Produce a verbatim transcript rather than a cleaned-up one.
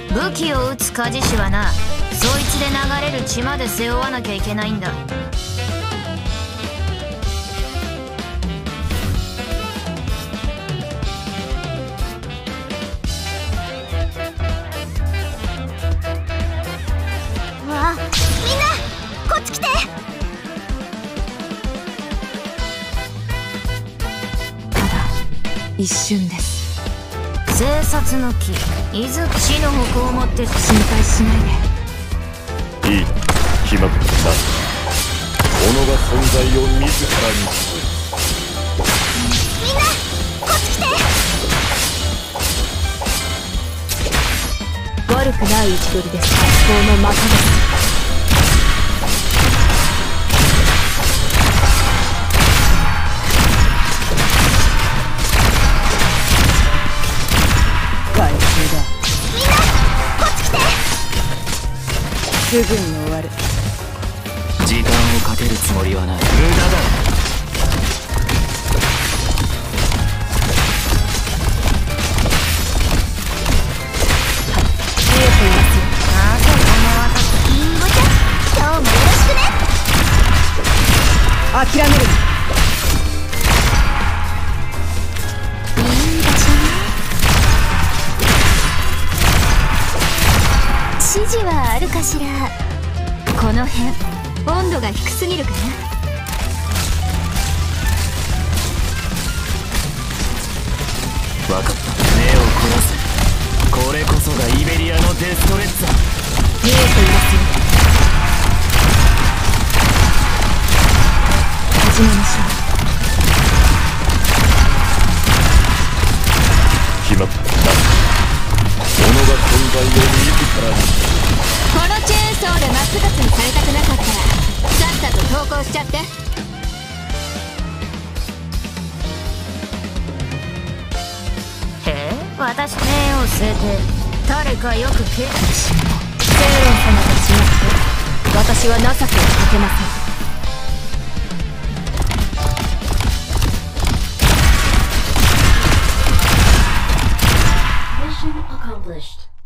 武器を撃つ鍛冶師はな、そいつで流れる血まで背負わなきゃいけないんだ。 わあ、みんなこっち来て。 ただ一瞬です。 生殺の木、伊豆死の矛を持って心配しないで。 いい、決まったな。己が存在を自らにする。 みんなこっち来て。 悪くない位置取りです。発砲の的です。回収だ。 みんなこっち来て。 すぐに終わる。 時間をかけるつもりはない。無駄だ。 見えていますよ。 なぜこの私。 りんごちゃん、今日もよろしくね。 諦めるな。 いい場所ね。指示はあるかしら。 この辺温度が低すぎるかな。 分かった。目を凝らす。これこそがイベリアのデストレッツァ。 見えていますよ。始めましょう。 決まったな。己が存在を自らにする。 このチェーンソーで真っ二つにされたくなかったらさっさと投降しちゃって。へえ、私の目を据えて誰かよく警戒しろ。 セイロン様と違って私は情けをかけません。 Mission accomplished.